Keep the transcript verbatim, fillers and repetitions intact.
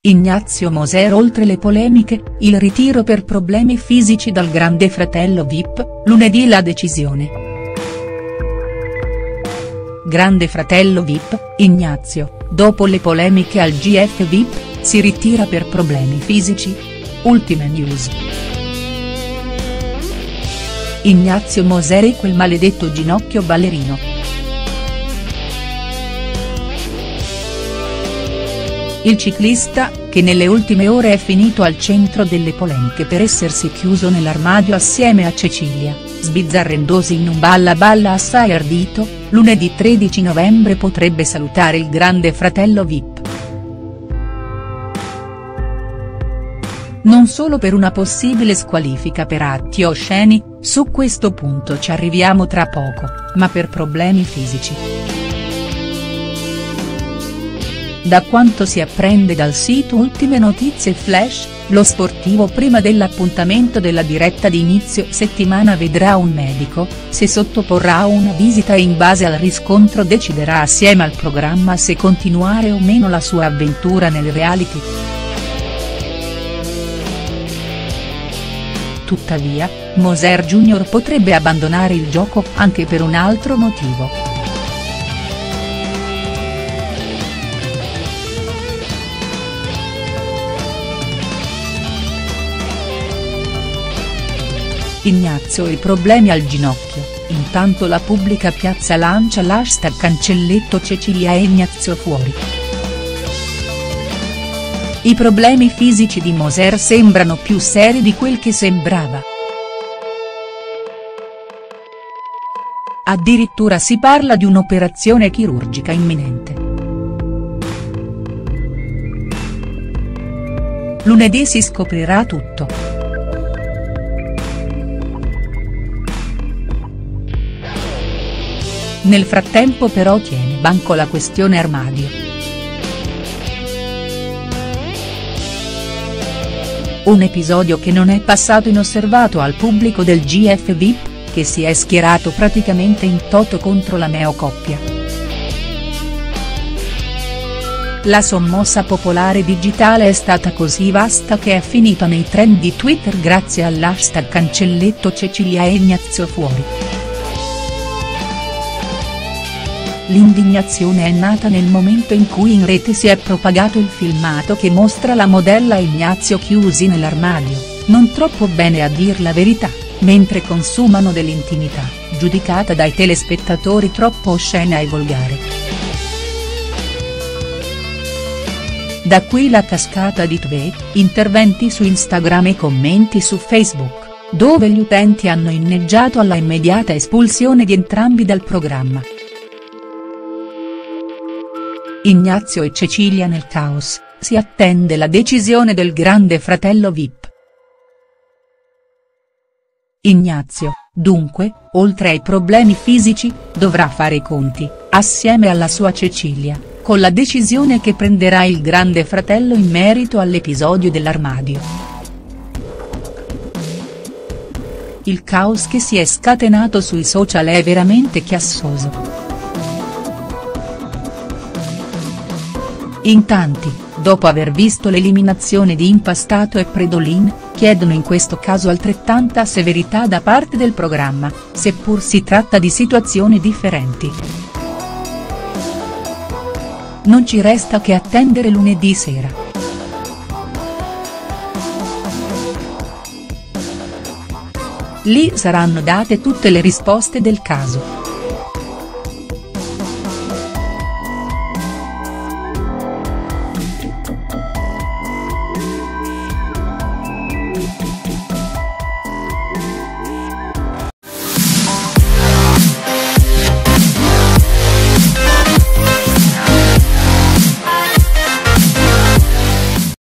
Ignazio Moser. Oltre le polemiche, il ritiro per problemi fisici dal Grande Fratello V I P, lunedì la decisione. Grande Fratello V I P, Ignazio, dopo le polemiche al G F V I P, si ritira per problemi fisici? Ultime news. Ignazio Moser e quel maledetto ginocchio ballerino. Il ciclista, che nelle ultime ore è finito al centro delle polemiche per essersi chiuso nell'armadio assieme a Cecilia, sbizzarrendosi in un balla balla assai ardito, lunedì tredici novembre potrebbe salutare il Grande Fratello V I P. Non solo per una possibile squalifica per atti osceni, su questo punto ci arriviamo tra poco, ma per problemi fisici. Da quanto si apprende dal sito Ultime Notizie Flash, lo sportivo prima dell'appuntamento della diretta di inizio settimana vedrà un medico, si sottoporrà a una visita e in base al riscontro deciderà assieme al programma se continuare o meno la sua avventura nel reality. Tuttavia, Moser Junior potrebbe abbandonare il gioco anche per un altro motivo. Ignazio e i problemi al ginocchio, intanto la pubblica piazza lancia l'hashtag cancelletto Cecilia e Ignazio fuori. I problemi fisici di Moser sembrano più seri di quel che sembrava. Addirittura si parla di un'operazione chirurgica imminente. Lunedì si scoprirà tutto. Nel frattempo però tiene banco la questione armadio. Un episodio che non è passato inosservato al pubblico del G F V I P, che si è schierato praticamente in toto contro la neocoppia. La sommossa popolare digitale è stata così vasta che è finita nei trend di Twitter grazie all'hashtag cancelletto Cecilia e Ignazio fuori. L'indignazione è nata nel momento in cui in rete si è propagato il filmato che mostra la modella e Ignazio chiusi nell'armadio, non troppo bene a dir la verità, mentre consumano dell'intimità, giudicata dai telespettatori troppo oscena e volgare. Da qui la cascata di tweet, interventi su Instagram e commenti su Facebook, dove gli utenti hanno inneggiato alla immediata espulsione di entrambi dal programma. Ignazio e Cecilia nel caos, si attende la decisione del Grande Fratello V I P. Ignazio, dunque, oltre ai problemi fisici, dovrà fare i conti, assieme alla sua Cecilia, con la decisione che prenderà il Grande Fratello in merito all'episodio dell'armadio. Il caos che si è scatenato sui social è veramente chiassoso. In tanti, dopo aver visto l'eliminazione di Impastato e Predolin, chiedono in questo caso altrettanta severità da parte del programma, seppur si tratta di situazioni differenti. Non ci resta che attendere lunedì sera. Lì saranno date tutte le risposte del caso.